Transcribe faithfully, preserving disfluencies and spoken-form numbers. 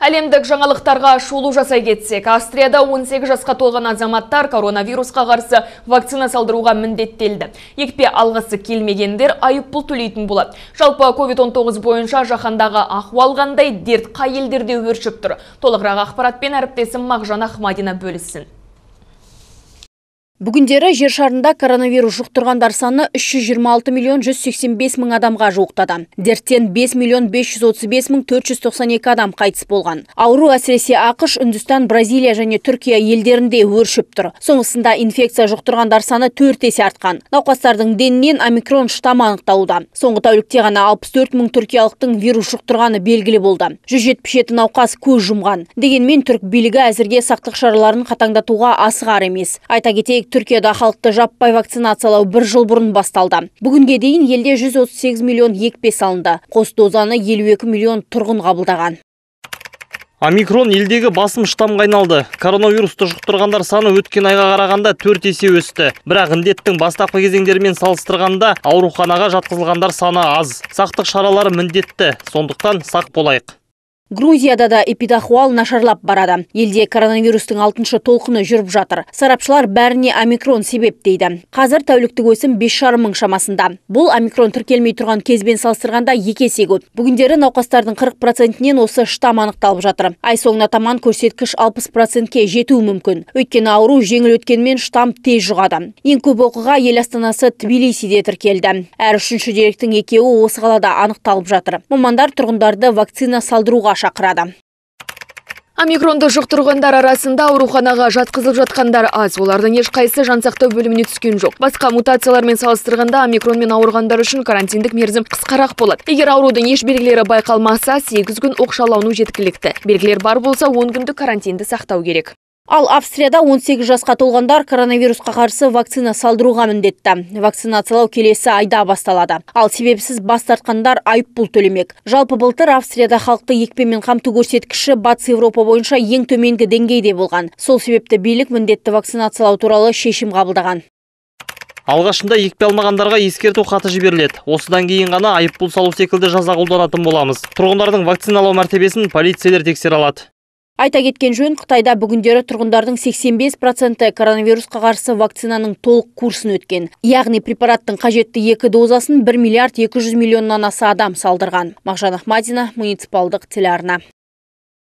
Әлемдік жаңалықтарға шолу жасай кетсек, Австрияда он сегіз жасқа толған азаматтар коронавирусқа қарсы вакцина салдыруға міндеттелді. Екпе алғысы келмегендер айыппұл төлейтін болады. Жалпы ковид он тоғыз бойынша жаһандағы ахуал қандай, дерт қай елдерде өршіп тұр? Толығырақ ақпаратпен әріптесім Мағжан Ахмадина бөліссін. Бүгіндері жер шарында коронавирус жұқтырғандар саны үш жүз жиырма алты миллион жүз сексен бес мың адамға жуықтады. Дерттен бес миллион бес жүз отыз бес мың төрт жүз тоқсан екі адам қайтыс болған. Ауру әсіресе ақш, Үндістан, Бразилия және Түркия елдерінде өршіп тұр. Соңғысында инфекция жұқтырғандар саны төрт есе артқан. Науқастардың денінен омикрон штаммы анықталуда. Соңғы тәулікте ғана алпыс төрт мың түркиялықтың вирус жұқтырғаны белгілі болды. жүз жетпіс жеті науқас көз жұмған. Дегенмен түрк билігі әзірге сақтық шараларын қатаңдатуға асығар емес. Айта кетейік, Түркияда халықты жаппай вакцинациялау бір жыл бұрын басталды. Бүгінге дейін елде жүз отыз сегіз миллион екпе салынды. Қос дозаны елу екі миллион тұрғын қабылдаған. Омикрон елдегі басым штаммға айналды. Коронавирусты жұқтырғандар саны өткен айға қарағанда төрт есе өсті. Бірақ індеттің бастапқы кезеңдерімен салыстырғанда ауруханаға жатқызылғандар саны аз. Сақтық шаралары міндетті, сондықтан сақ болайық. Грузияда да эпидахуал нашарлап барады. Елде коронавирустың алтыншы толқыны жүріп жатыр. Сарапшылар бәріне омикрон себеп дейді. Қазір тәуліктік өсім бес жарым мың шамасында. Бұл омикрон тіркелмей тұрған кезбен салыстырғанда екі есе көп. Бүгіндері науқастардың қырық процентінен осы штамм анықталып жатыр. Ай соңына таман көрсеткіш алпыс процентке жетуі мүмкін. Өйткені ауру жеңіл өткенмен штамм тез жұғады. Ең көп оқиға ел астанасы Тбилисиде тіркелді. Әр үшінші деректің екеуі осы қалада анықталып жатыр. Мамандар тұрғындарды вакцина салдыруға шақырады. Омикронды жұқтырғандар арасында ауруханаға жатқызылып жатқандар аз. Олардың ешқайсы жансақтау бөліміне түскен жоқ. Басқа мутациялармен салыстырғанда омикронмен ауырғандар үшін карантиндік мерзім қысқарақ болады. Егер аурудың еш белгілері байқалмаса, сегіз күн оқшаулану жеткілікті. Белгілер бар болса, он күндік карантинді сақтау керек. Ал Австрияда он сегіз жасқа толғандар коронавирусқа қарсы вакцина салдыруға міндетті. Вакцинациялау келесі айда басталады. Ал себепсіз бас тартқандар айыппұл төлемек. Жалпы былтыр Австрияда халықты екпемен қамту көрсеткіші Батыс Еуропа бойынша ең төменгі деңгейде болған. Сол себепті билік міндетті вакцинациялау туралы шешім қабылдаған. Алғашында екпе алмағандарға ескерту хаты жіберіледі. Осыдан кейін ғана айыппұл салу секілді жаза қолданатын боламыз. Тұрғындардың вакциналау мәртебесін полицейлер тексере алады. Айта кеткен жөн, Қытайда бүгіндері тұрғындардың сексен бес проценті коронавирусқа қарсы вакцинаның толық курсын өткен. Яғни препараттың қажетті екі дозасын бір миллиард екі жүз миллионнан аса адам салдырған. Мағжан Ахмадина, муниципалдық телеарна.